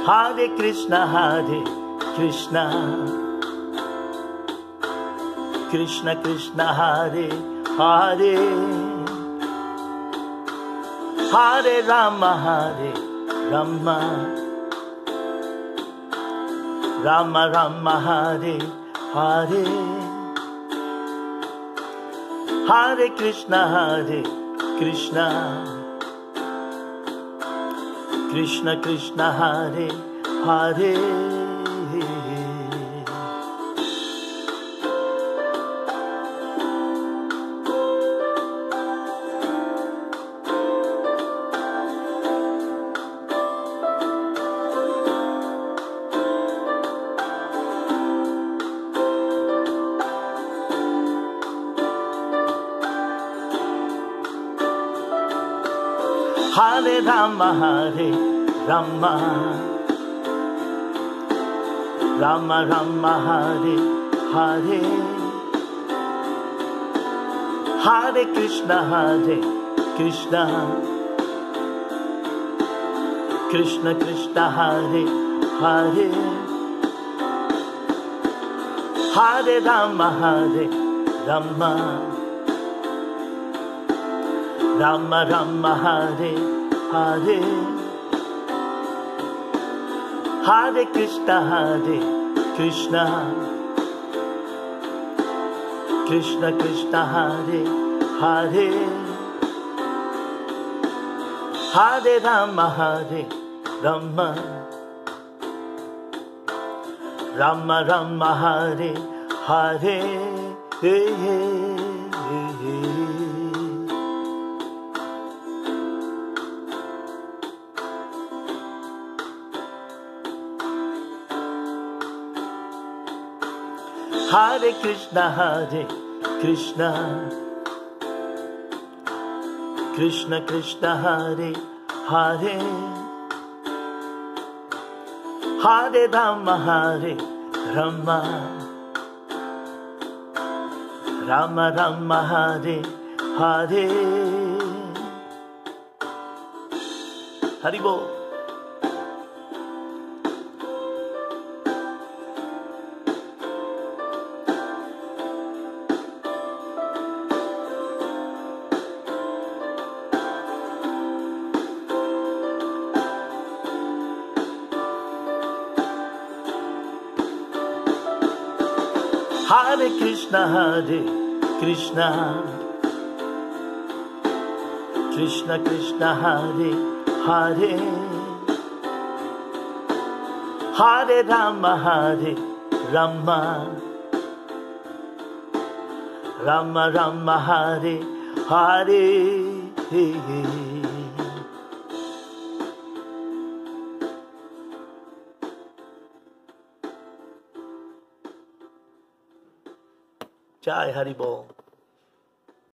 Hare Krishna, Krishna Krishna, Hare Hare, Hare Rama, Rama Rama, Hare Hare, Hare Krishna, Krishna Krishna, Hare Hare. Hare Rama, Rama Rama, Hare Hare, Hare Krishna, Krishna Krishna, Hare Hare, Hare Rama, Rama Rama, Hare Hare, Hare Krishna, Krishna Krishna, Hare Hare, Hare Rama, Rama Rama, Hare Hare. Hare Krishna, Krishna Krishna, Hare Hare, Hare Rama, Rama Rama, Hare Hare. Hari Bol. Hare Krishna, Krishna Krishna, Hare Hare, Hare Rama, Rama Rama, Hare Hare. Jai Hari Bol.